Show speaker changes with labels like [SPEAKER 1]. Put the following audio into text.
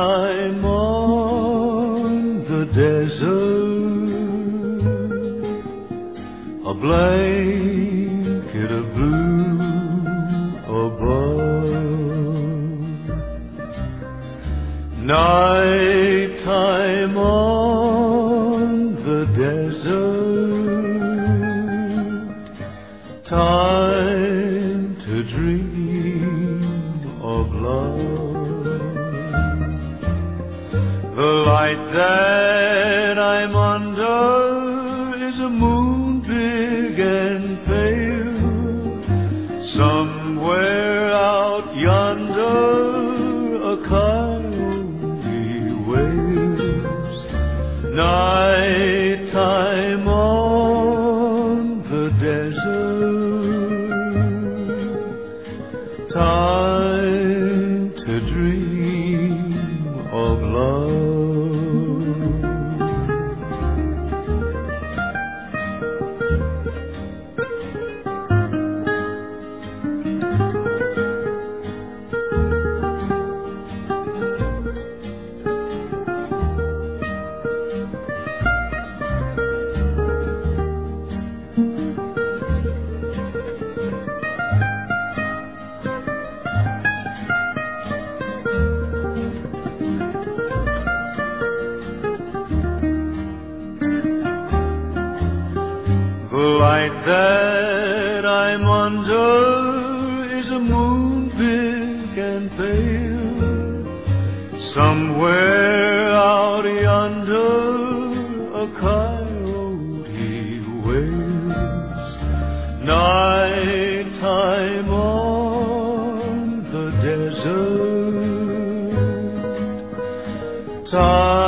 [SPEAKER 1] Nighttime on the desert, a blanket of blue above. Nighttime on the desert, time to dream of love. The light that I'm under is a moon big and pale. Somewhere out yonder a coyote wails. Nighttime on the desert, time to dream of love. The light that I'm under is a moon big and pale. Somewhere out yonder a coyote wails. Nighttime on the desert, time